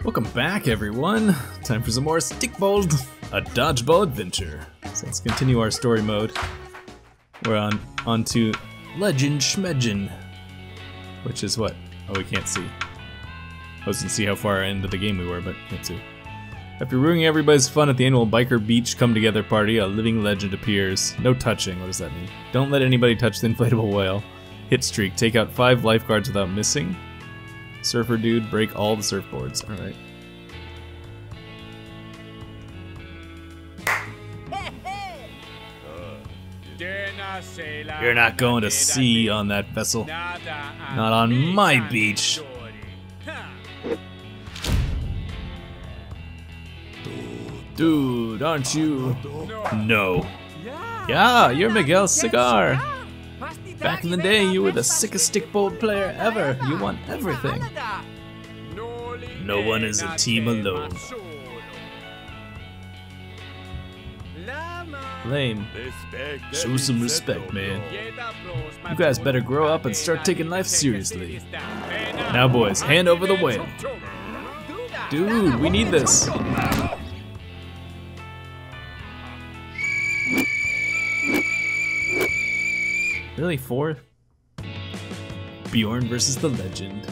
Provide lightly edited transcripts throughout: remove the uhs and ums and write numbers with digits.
Welcome back, everyone. Time for some more Stikbold, a dodgeball adventure. So let's continue our story mode. We're on to Legend Schmedgen, which is what? Oh, we can't see. I was gonna see how far into the game we were, but can't see. After ruining everybody's fun at the annual Biker Beach come-together party, a living legend appears. No touching. What does that mean? Don't let anybody touch the inflatable whale. Hit streak. Take out 5 lifeguards without missing. Surfer dude, break all the surfboards. Alright. You're not going to sea on that vessel. Not on my beach. Dude, aren't you? No. Yeah, you're Miguel's cigar. Back in the day, you were the sickest Stikbold player ever. You won everything. No one is a team alone. Lame. Show some respect, man. You guys better grow up and start taking life seriously. Now, boys, hand over the whale. Dude, we need this. Really, 4? Bjorn versus the legend.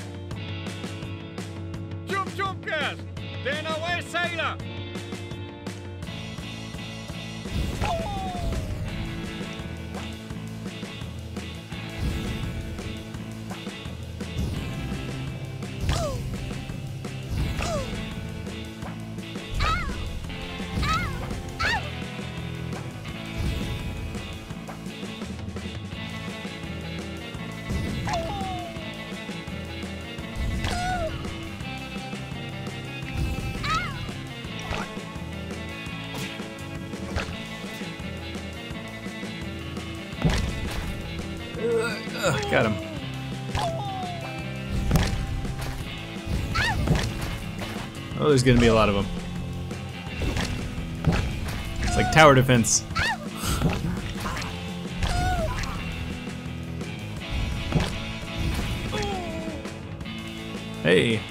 Got him. Oh, there's gonna be a lot of them. It's like tower defense. Hey.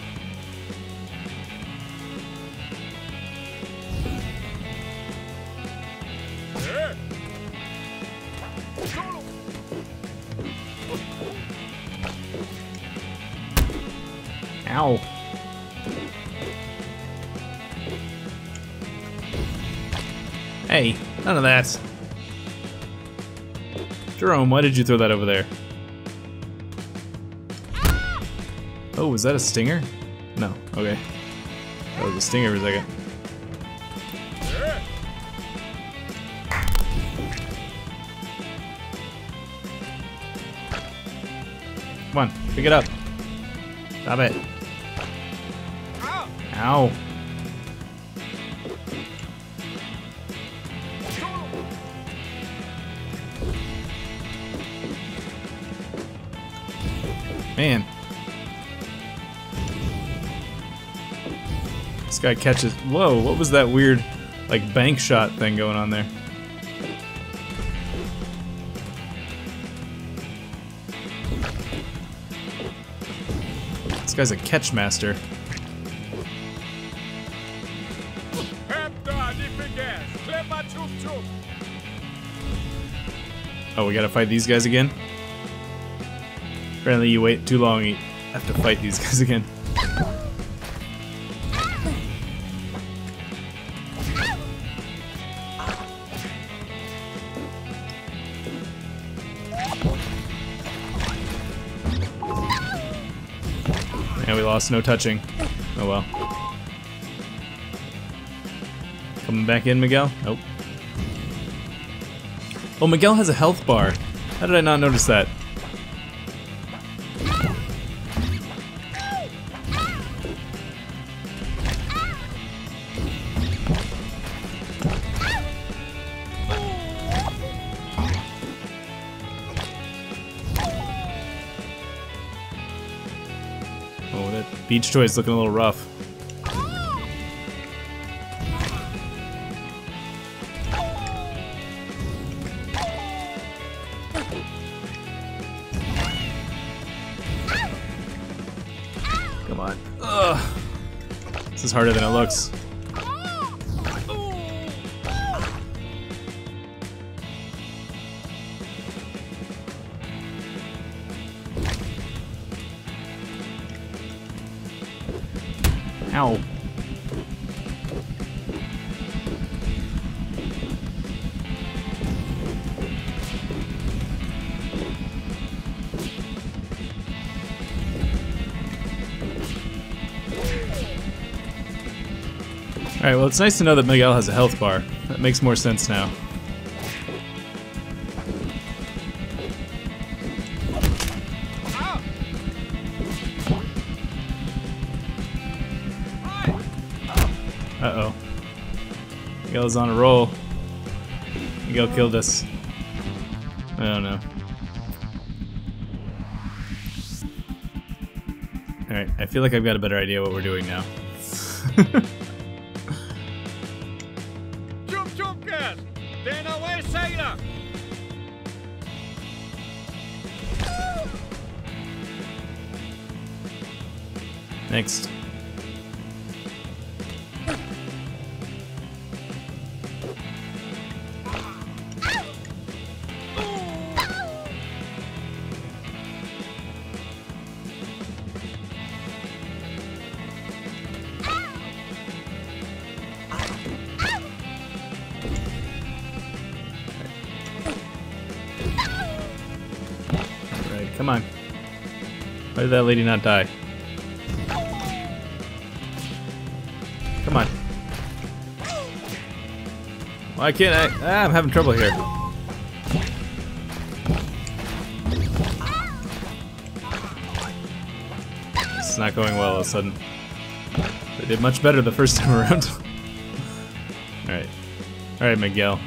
Ow. Hey, none of that. Jerome, why did you throw that over there? Oh, was that a stinger? No, okay. That was a stinger for a second. Come on, pick it up. Stop it. Ow. Man. This guy catches. Whoa, what was that weird, like, bank shot thing going on there? This guy's a catch master. Oh, we gotta fight these guys again? Apparently you wait too long, you have to fight these guys again. And we lost, no touching. Oh well. Coming back in, Miguel? Nope. Oh, Miguel has a health bar. How did I not notice that? Oh, that beach toy is looking a little rough. Come on. Ugh. This is harder than it looks. Ow. Alright, well it's nice to know that Miguel has a health bar. That makes more sense now. Uh-oh. Miguel's on a roll. Miguel killed us. I don't know. Alright, I feel like I've got a better idea what we're doing now. Next. Alright, come on. Why did that lady not die? Come on. Why can't I? I'm having trouble here. This is not going well all of a sudden. They did much better the first time around. Alright. Alright, Miguel.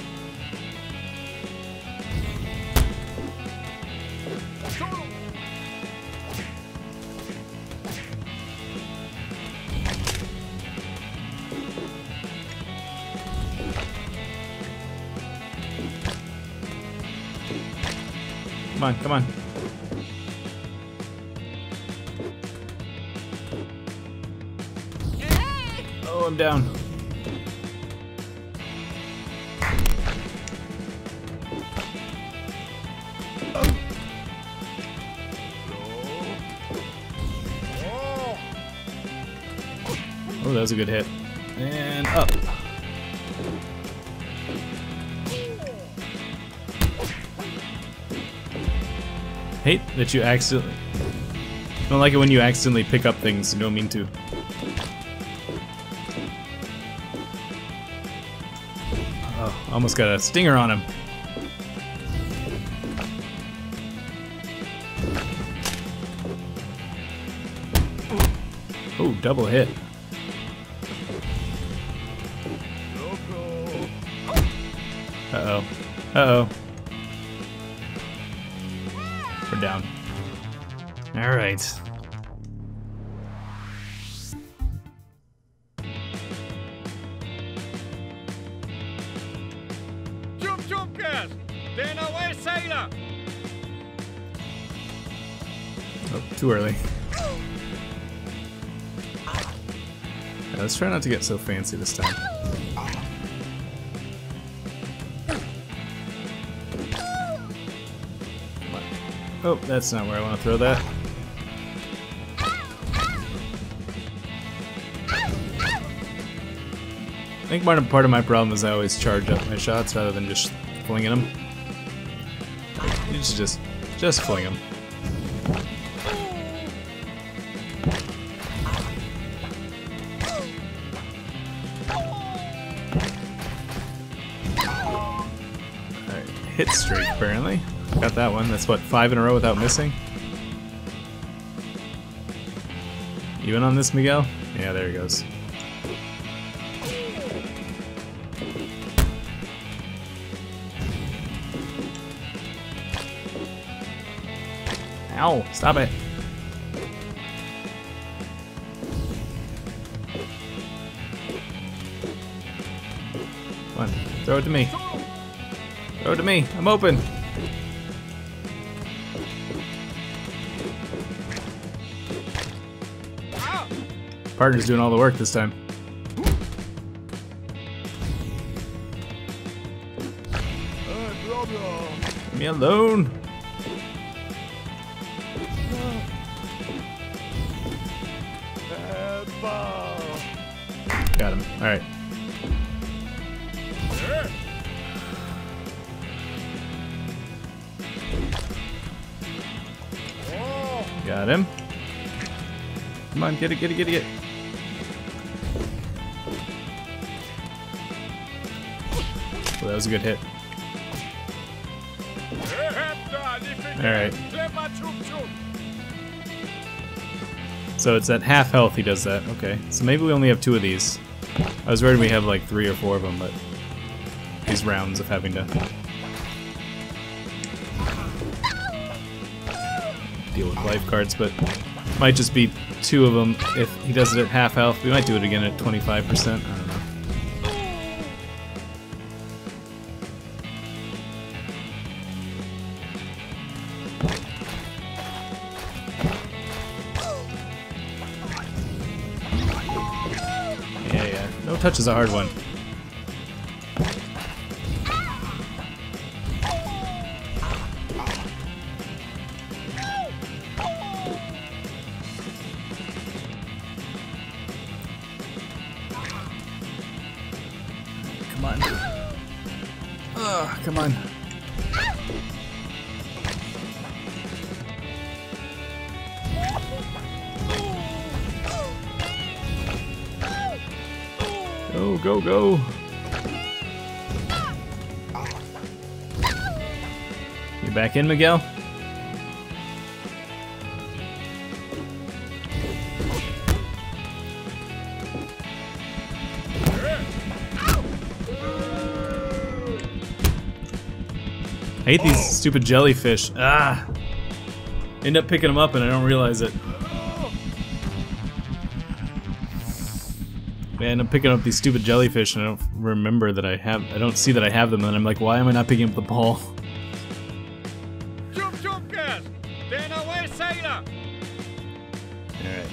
Come on, come on. Oh, I'm down. Oh, that was a good hit. And up. Hate that you accidentally... I don't like it when you accidentally pick up things you don't mean to. Oh, almost got a stinger on him. Oh, double hit. Uh-oh. Uh-oh. We're down. All right. Oh, too early. Yeah, let's try not to get so fancy this time. Oh, that's not where I want to throw that. I think part of my problem is I always charge up my shots rather than just flinging them. You should just fling them. Alright, hit streak apparently. Got that one. That's what, 5 in a row without missing? Even on this, Miguel? Yeah, there he goes. Ow! Stop it! Come on, throw it to me. Throw it to me. I'm open. partner's doing all the work this time. Leave me alone. Got him. All right. Got him. Come on, get it, get it, get it, get it. Well, that was a good hit. Alright. So it's at half health he does that. Okay. So maybe we only have 2 of these. I was worried we have like 3 or 4 of them, but these rounds of having to deal with life cards, but might just be 2 of them if he does it at half health. We might do it again at 25%. I don't know. Yeah. No touch is a hard one. Come on. Oh, come on. Go, go, go. You back in, Miguel? I hate these stupid jellyfish. Ah! End up picking them up and I don't realize it. I end up picking up these stupid jellyfish and I don't remember that I don't see that I have them, and I'm like, why am I not picking up the ball? Alright.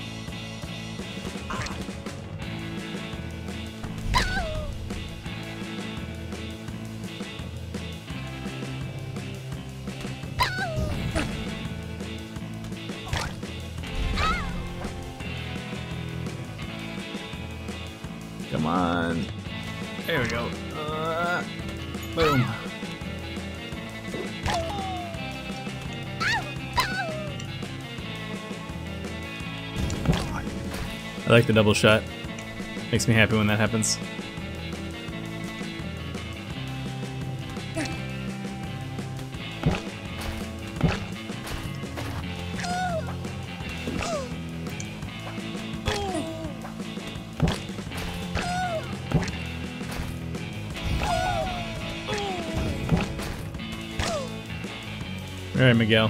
Come on. There we go. Boom. I like the double shot. Makes me happy when that happens. All right, Miguel.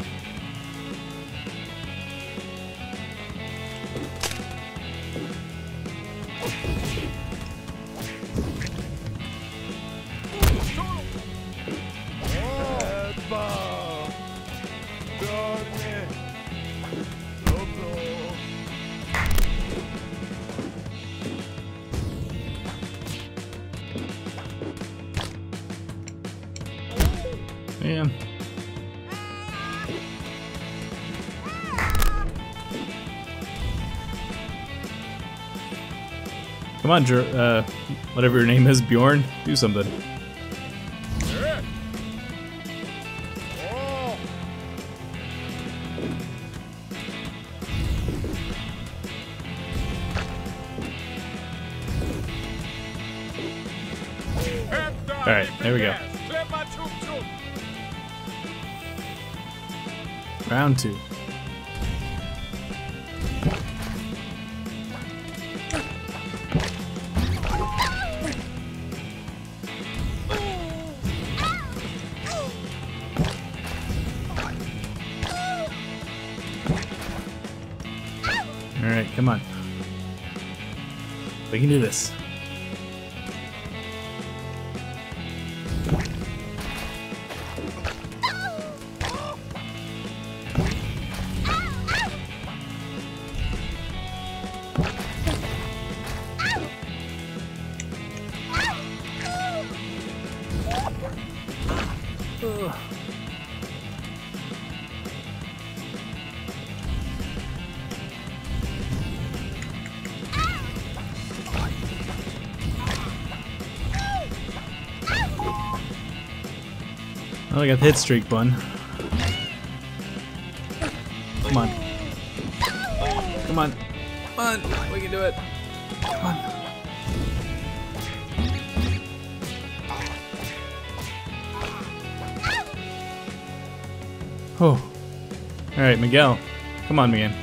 Man. Come on, whatever your name is, Bjorn, do something. Alright, there we go. Round 2. Alright, come on. We can do this. Oh, I got the hit streak, bun. Come on. Come on. Come on. We can do it. Come on. Oh. Alright, Miguel. Come on, Miguel.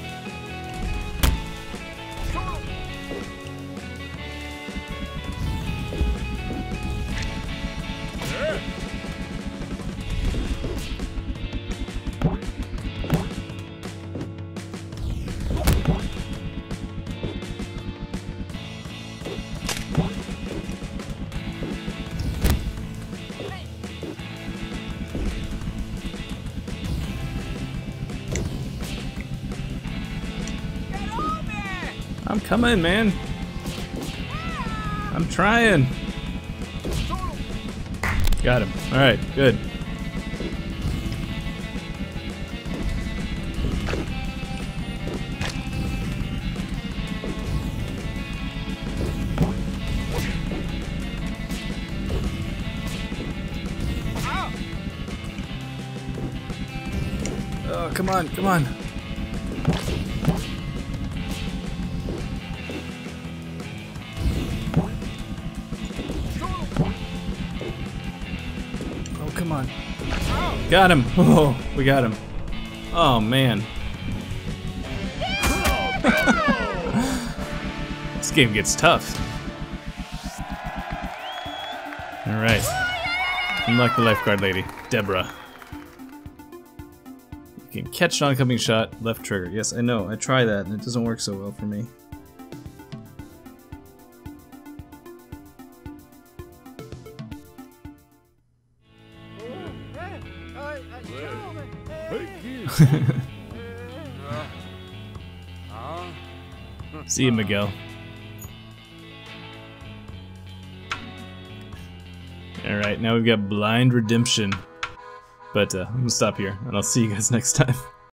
I'm coming, man. I'm trying. Got him. Alright, good. Oh, come on, come on. Come on. Got him. Oh, we got him. Oh, man. This game gets tough. Alright. Unlock the lifeguard lady, Deborah. You can catch an oncoming shot, left trigger. Yes, I know. I try that and it doesn't work so well for me. See you, Miguel. Alright, now we've got blind redemption. But I'm gonna stop here, and I'll see you guys next time.